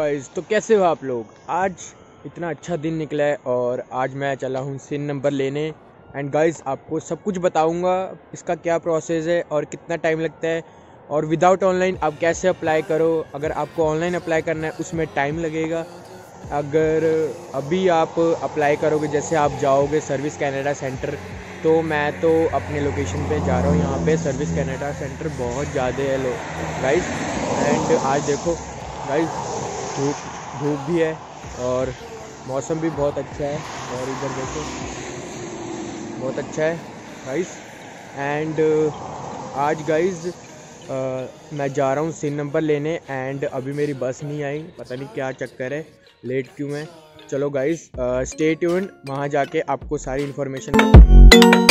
Guys, तो कैसे हो आप लोग। आज इतना अच्छा दिन निकला है और आज मैं चला हूँ सिन नंबर लेने। एंड गाइस, आपको सब कुछ बताऊँगा इसका क्या प्रोसेस है और कितना टाइम लगता है और विदाउट ऑनलाइन आप कैसे अप्लाई करो। अगर आपको ऑनलाइन अप्लाई करना है उसमें टाइम लगेगा। अगर अभी आप अप्लाई करोगे, जैसे आप जाओगे सर्विस कैनेडा सेंटर, तो मैं तो अपने लोकेशन पे जा रहा हूँ। यहाँ पे सर्विस कैनेडा सेंटर बहुत ज़्यादा है लोग गाइस। एंड आज देखो गाइस, धूप भी है और मौसम भी बहुत अच्छा है। और इधर देखो बहुत अच्छा है गाइस। एंड आज गाइस मैं जा रहा हूँ सिन नंबर लेने। एंड अभी मेरी बस नहीं आई, पता नहीं क्या चक्कर है, लेट क्यों है। चलो गाइस, स्टे ट्यून्ड, वहाँ जाके आपको सारी इन्फॉर्मेशन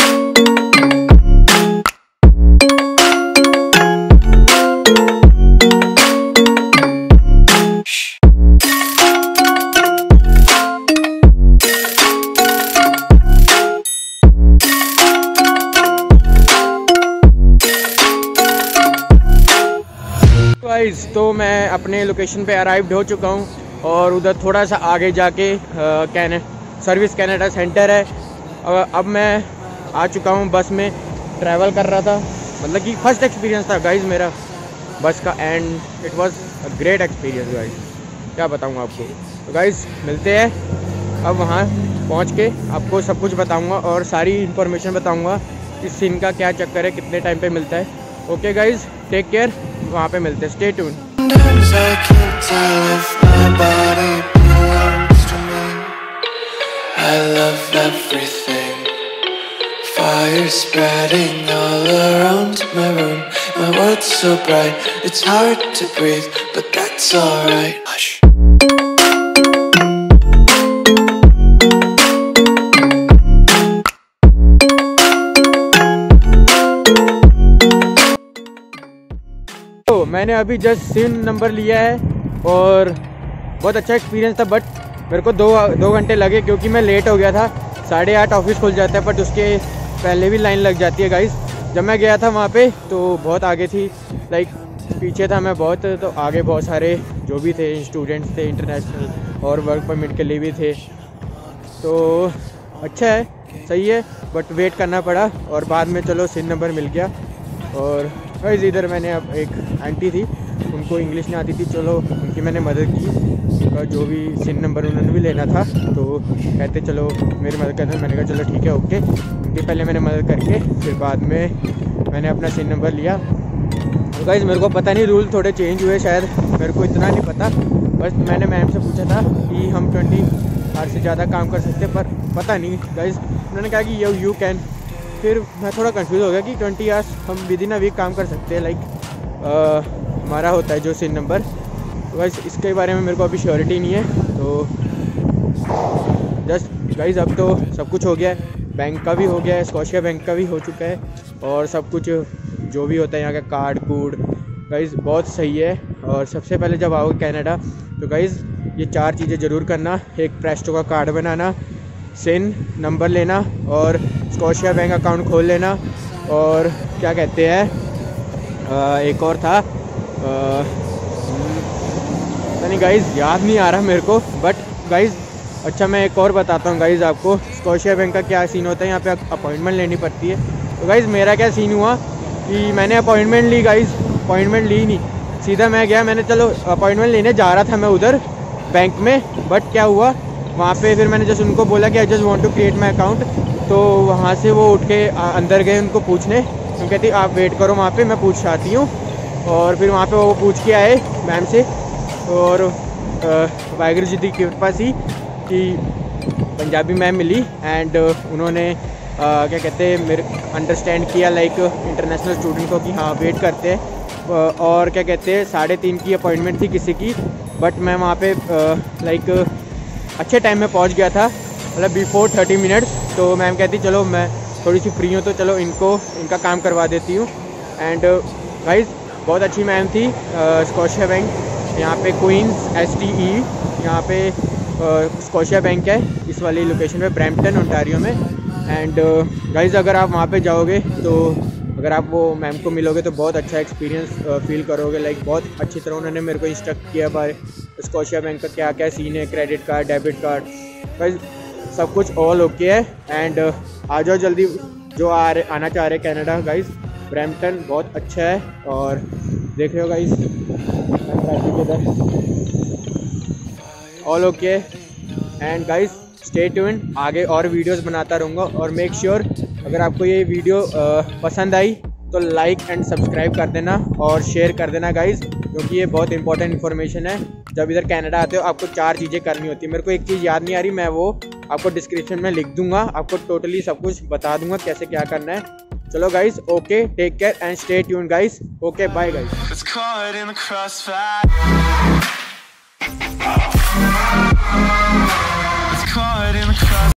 गाइस। तो मैं अपने लोकेशन पे अराइव्ड हो चुका हूँ और उधर थोड़ा सा आगे जाके सर्विस कैनेडा सेंटर है। अब मैं आ चुका हूँ, बस में ट्रैवल कर रहा था। मतलब कि फर्स्ट एक्सपीरियंस था गाइस मेरा बस का, and it was a great experience guys. क्या बताऊँ आपको। तो गाइस मिलते हैं, अब वहाँ पहुँच के आपको सब कुछ बताऊँगा और सारी इन्फॉर्मेशन बताऊँगा इस सिन का क्या चक्कर है, कितने टाइम पे मिलता है। ओके गाइस, टेक केयर, वहाँ पे मिलते हैं। Stay tuned. I love everything. Fire spreading all around my room. My world's so bright, it's hard to breathe, but that's alright. Hush. तो मैंने अभी जस्ट सिन नंबर लिया है और बहुत अच्छा एक्सपीरियंस था। बट मेरे को दो घंटे लगे क्योंकि मैं लेट हो गया था। 8:30 ऑफिस खुल जाता है, बट उसके पहले भी लाइन लग जाती है गाइस। जब मैं गया था वहाँ पे तो बहुत आगे थी, लाइक पीछे था मैं बहुत, तो आगे बहुत सारे जो भी थे स्टूडेंट्स थे, इंटरनेशनल और वर्क परमिट के लिए भी थे। तो अच्छा है, सही है, बट वेट करना पड़ा और बाद में चलो सिन नंबर मिल गया। और गाइस इधर मैंने अब एक आंटी थी, उनको इंग्लिश नहीं आती थी, चलो उनकी मैंने मदद की। उनका जो भी सिन नंबर उन्होंने भी लेना था तो कहते चलो मेरी मदद करना। मैंने कहा चलो ठीक है, ओके। उनकी पहले मैंने मदद करके फिर बाद में मैंने अपना सिन नंबर लिया। तो गाइस मेरे को पता नहीं, रूल थोड़े चेंज हुए शायद, मेरे को इतना नहीं पता। बस मैंने मैम से पूछा था कि हम 20 आवर्स से ज़्यादा काम कर सकते, पर पता नहीं गाइस। उन्होंने कहा कि यू कैन। फिर मैं थोड़ा कंफ्यूज हो गया कि 20 आवर्स हम विद इन अ वीक काम कर सकते हैं, लाइक हमारा होता है जो सिन नंबर। तो गाइस इसके बारे में मेरे को अभी श्योरिटी नहीं है। तो जस्ट गाइस अब तो सब कुछ हो गया है, बैंक का भी हो गया है, स्कॉशिया बैंक का भी हो चुका है, और सब कुछ जो भी होता है यहाँ का कार्ड कूड गाइस बहुत सही है। और सबसे पहले जब आओगे कनाडा तो गाइस ये 4 चीज़ें ज़रूर करना। एक प्रेस्टो का कार्ड बनाना, सिन नंबर लेना और स्कॉशिया बैंक अकाउंट खोल लेना। और क्या कहते हैं, एक और था, नहीं गाइस याद नहीं आ रहा मेरे को। बट गाइस अच्छा मैं एक और बताता हूँ गाइस आपको, स्कॉशिया बैंक का क्या सीन होता है। यहाँ पे अपॉइंटमेंट लेनी पड़ती है। तो गाइस मेरा क्या सीन हुआ कि मैंने अपॉइंटमेंट ली गाइस, अपॉइंटमेंट ली नहीं, सीधा मैं गया। मैंने चलो अपॉइंटमेंट लेने जा रहा था मैं उधर बैंक में, बट क्या हुआ वहाँ पे फिर मैंने जस्ट उनको बोला कि I just want to create my account. तो वहाँ से वो उठ के अंदर गए उनको पूछने। तो कहती आप वेट करो वहाँ पे, मैं पूछ आती हूँ। और फिर वहाँ पे वो पूछ के आए मैम से, और वाहिगुरू जी की कृपा सी कि पंजाबी मैम मिली। एंड उन्होंने क्या कहते हैं मेरे अंडरस्टैंड किया, लाइक इंटरनेशनल स्टूडेंट को, कि हाँ वेट करते हैं। और क्या कहते हैं 3:30 की अपॉइंटमेंट थी किसी की, बट मैं वहाँ पे लाइक अच्छे टाइम में पहुँच गया था, मतलब बिफोर 30 मिनट्स। तो मैम कहती चलो मैं थोड़ी सी फ्री हूँ तो चलो इनका काम करवा देती हूँ। एंड गाइस बहुत अच्छी मैम थी। स्कॉशिया बैंक यहाँ पे क्वींस STE यहाँ पे स्कॉशिया बैंक है, इस वाली लोकेशन पे ब्रैम्पटन ओंटारियो में। एंड गाइस अगर आप वहाँ पे जाओगे तो अगर आप वो मैम को मिलोगे तो बहुत अच्छा एक्सपीरियंस फील करोगे। लाइक बहुत अच्छी तरह उन्होंने मेरे को इंस्ट्रक्ट किया स्कॉशिया बैंक का क्या क्या सीन है, credit card, debit card, guys सब कुछ ऑल ओके है। एंड आ जाओ जल्दी जो आना चाह रहे कनाडा गाइस। ब्रैम्पटन बहुत अच्छा है और देख रहे हो guys all okay. And guys stay tuned, आगे और वीडियोस बनाता रहूँगा। और मेक श्योर अगर आपको ये वीडियो पसंद आई तो लाइक एंड सब्सक्राइब कर देना और शेयर कर देना गाइस, क्योंकि ये बहुत इंपॉर्टेंट इन्फॉर्मेशन है। जब इधर कनाडा आते हो आपको 4 चीज़ें करनी होती है। मेरे को एक चीज़ याद नहीं आ रही, मैं वो आपको डिस्क्रिप्शन में लिख दूंगा, आपको टोटली सब कुछ बता दूंगा कैसे क्या करना है। चलो guys, okay, take care and stay tuned guys. Okay, bye guys.